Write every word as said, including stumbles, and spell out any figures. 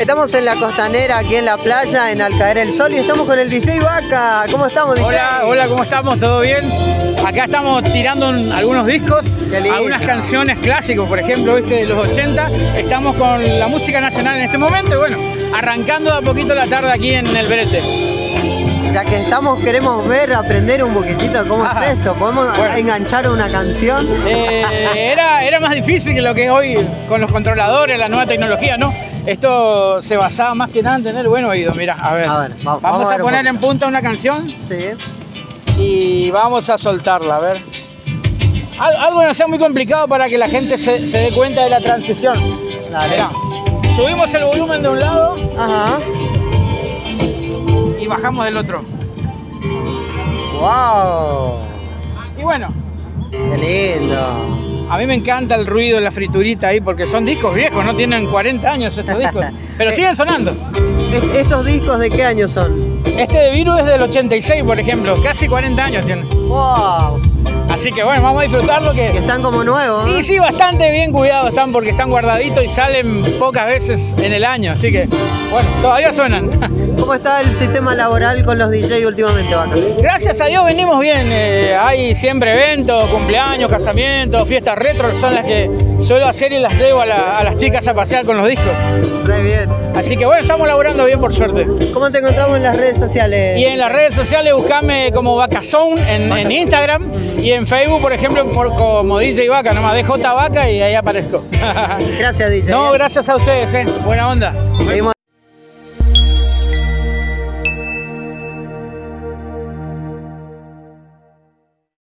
Estamos en la costanera, aquí en la playa, en Al Caer el Sol, y estamos con el D J Vaca. ¿Cómo estamos, D J? Hola, hola, ¿cómo estamos? ¿Todo bien? Acá estamos tirando un, algunos discos, algunas canciones clásicos, por ejemplo, ¿viste? De los ochenta. Estamos con la música nacional en este momento y bueno, arrancando de a poquito la tarde aquí en el Brete. Ya que estamos, queremos ver, aprender un poquitito cómo ah, es esto. ¿Podemos bueno. enganchar una canción? Eh, era, era más difícil que lo que es hoy con los controladores, la nueva tecnología, ¿no? Esto se basaba más que nada en tener buen oído. Mira, a ver, a ver vamos, vamos, vamos a, a poner en punta una canción. Sí. Y vamos a soltarla, a ver. Algo que no sea muy complicado para que la gente se, se dé cuenta de la transición. Dale. Mirá, subimos el volumen de un lado. Ajá. Y bajamos del otro. ¡Wow! Y bueno. ¡Qué lindo! A mí me encanta el ruido de la friturita ahí porque son discos viejos, no tienen cuarenta años estos discos, pero siguen sonando. ¿Estos discos de qué año son? Este de Viru es del ochenta y seis, por ejemplo, casi cuarenta años tiene. ¡Wow! Así que bueno, vamos a disfrutarlo que... que están como nuevos. Y sí, bastante bien cuidados están porque están guardaditos y salen pocas veces en el año, así que bueno, todavía suenan. ¿Cómo está el sistema laboral con los D J últimamente, Vaca? Gracias a Dios venimos bien, eh, hay siempre eventos, cumpleaños, casamientos, fiestas retro, son las que suelo hacer y las traigo a, la, a las chicas a pasear con los discos. Muy bien. Así que bueno, estamos laburando bien por suerte. ¿Cómo te encontramos en las redes sociales? Y en las redes sociales buscame como Vacazone en, en Instagram y en Facebook, por ejemplo, por, como D J Vaca, nomás D J Vaca y ahí aparezco. Gracias, D J. No, gracias a ustedes, eh. Buena onda. Seguimos